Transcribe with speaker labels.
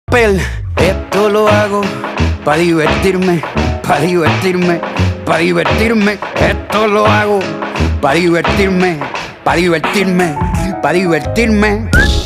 Speaker 1: Esto lo hago pa' divertirme, pa' divertirme, pa' divertirme. Esto lo hago pa' divertirme, pa' divertirme, pa' divertirme.